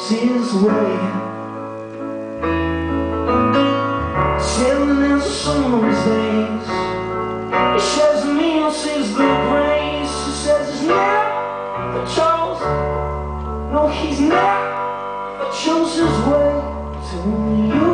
his way. Sailing as a summer's days, he shares a meal, sees the grace. He says he's never chose, no, he's never chose his way to you.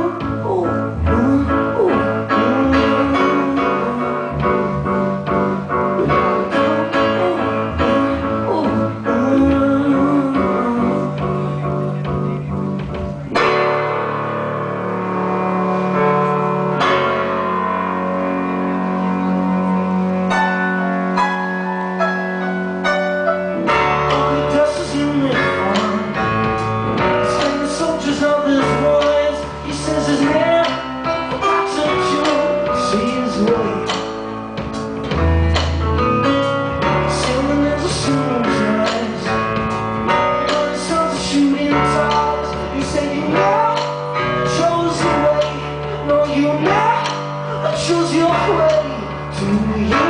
Choose your way to you.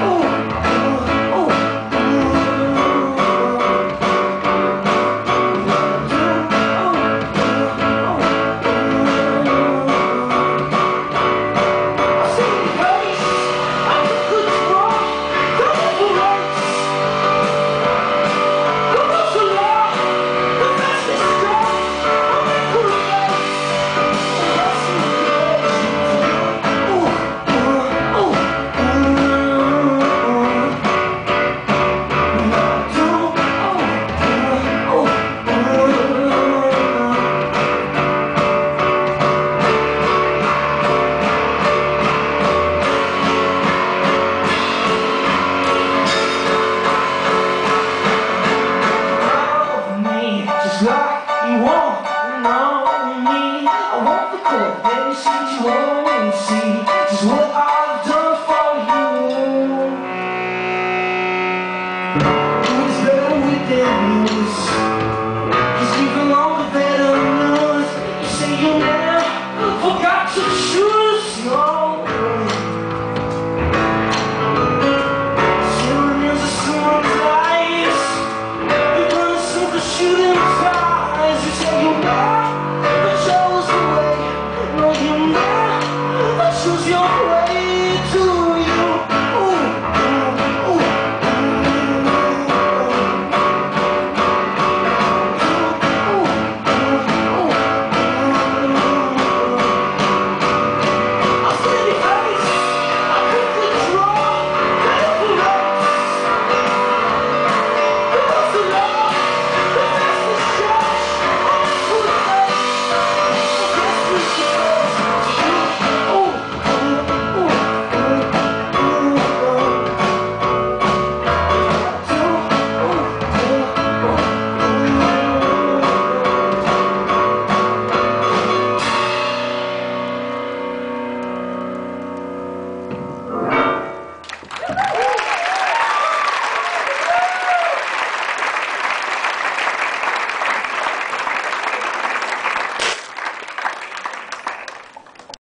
Like you won't know me, I won't be cold. Baby, see you won't see just what I